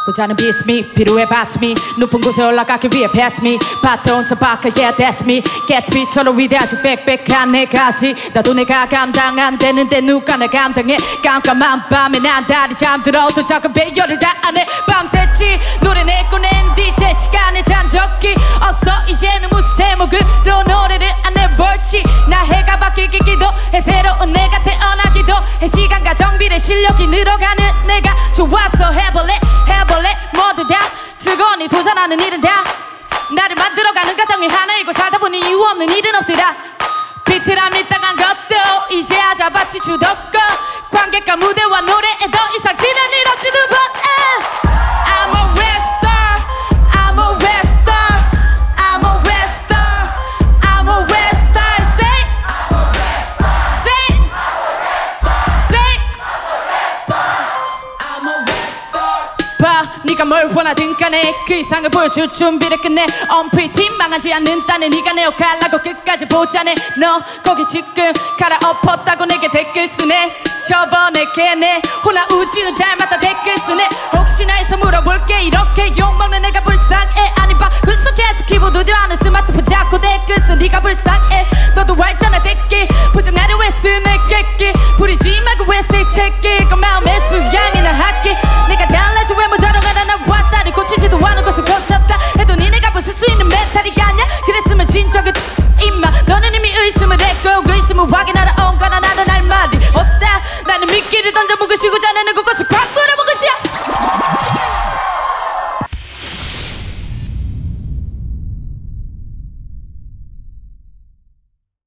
고자는 beats me 비루에 받치 me 높은 곳에 올라가기 위해 pass me 바톤 잡아가 yeah that's me 개츠비처럼 위대하지 빽빽한 내가지 나도 내가 감당 안 되는데 누가 나 감당해 깜깜한 밤에 난 다리 잠들어도 작은 배열을 다 안해 밤새지 노래 내꺼 낸 뒤 제 시간에 잔 적기 없어 이제는 무슨 제목으로 노래를 안 해볼지 나 해가 바뀌기도 해 새로운 내가 태어나기도 해 시간과 정비례 실력이 늘어가는 내가 좋았어 해볼래 모두 다 즐거우니 도전하는 일은 다 나를 만들어가는 과정이 하나이고 살다 보니 이유 없는 일은 없더라 비트라 밀당한 것도 이제야 잡았지 주도권 관객과 무대와 노래에 더 이상 지는 일 없지 두 번 I'm a rapstar I'm a rapstar I'm a rapstar I'm a rapstar say say say I'm a rapstar 봐 네가 뭘 원하든 간에 그 이상을 보여줄 준비를 끝내 Unpretty 망하지 않는다는 네가 내 역할 하고 끝까지 보자네 너 거기 지금 갈아엎었다고 내게 댓글 쓰네 저번에 걔네 홀라 우주 닮았다 댓글 쓰네 혹시나 해서 물어볼게 이렇게 욕먹는 내가 불쌍해 아니 봐 구속해서 키보드 뒤하는 스마트폰 잡고 댓글 쓴 네가 불쌍해 너도 알잖아 댓글 부정하려 왜 쓰네 객기 부리지 말고 왜 say check 그 마음의 수양이나 할게 내가 달라져 왜 모자로 가나 나 왔다리 고치지도 않은 것을 고쳤다 해도 니네가 부술 수 있는 메탈이 아냐 그랬으면 진적은 임마 너는 이미 의심을 했고 그 의심을 확인하러 온 거나 나는 할 말이 없다 나는 미끼를 던져보고 쉬고 자네는 그것을 콱 물어봐